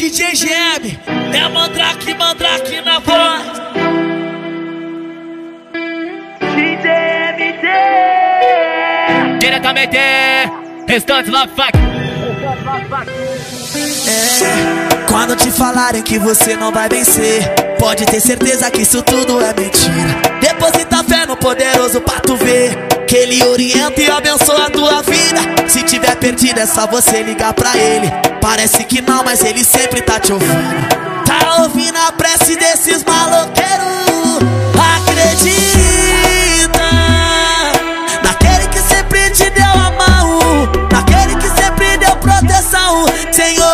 DJ GM, é Mandrake, Mandrake na voz. DJ MD, diretamente, Restante Love Fuck. Quando te falarem que você não vai vencer, pode ter certeza que isso tudo é mentira. Deposita fé no poderoso pra tu ver que ele orienta e abençoa a tua vida. Se tiver perdido é só você ligar pra ele. Parece que não, mas ele sempre tá te ouvindo. Tá ouvindo a prece desses maloqueiros. Acredita naquele que sempre te deu a mão, naquele que sempre deu proteção, Senhor.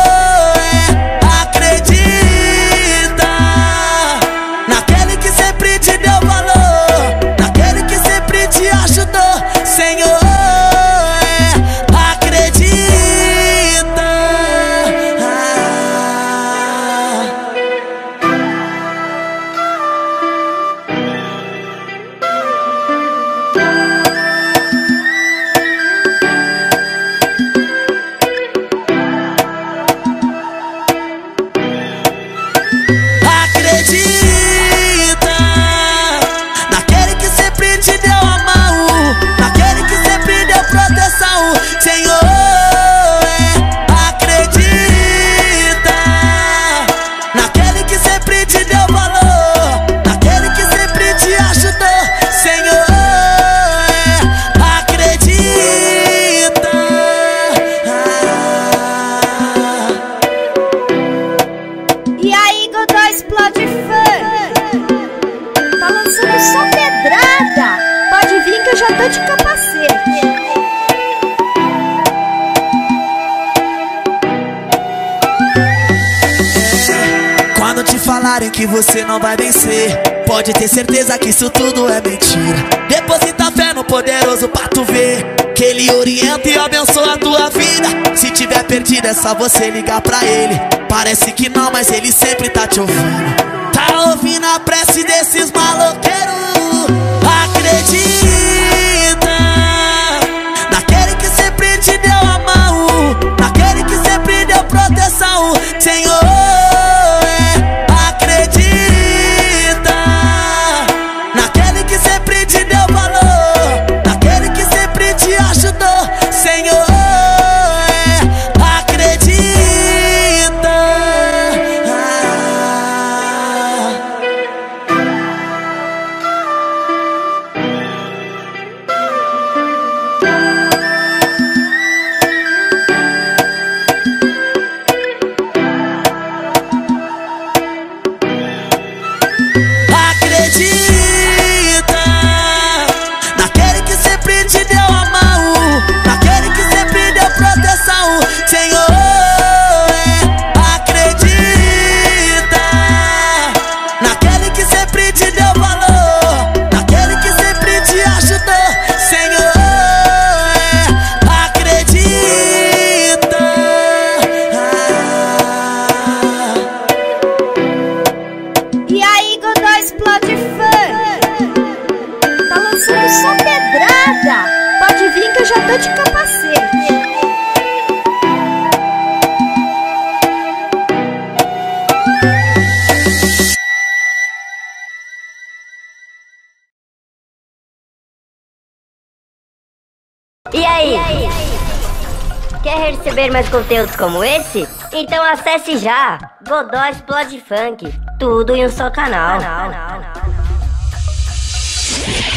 Quando te falarem que você não vai vencer, pode ter certeza que isso tudo é mentira. Deposita fé no poderoso pra tu ver que ele orienta e abençoa a tua vida. Se tiver perdido é só você ligar pra ele. Parece que não, mas ele sempre tá te ouvindo. Tá ouvindo a prece desses maloqueiros. Acredita naquele que sempre te deu a mão, naquele que sempre deu proteção, Senhor. E aí? Quer receber mais conteúdos como esse? Então acesse já Godó Explode Funk, tudo em um só canal.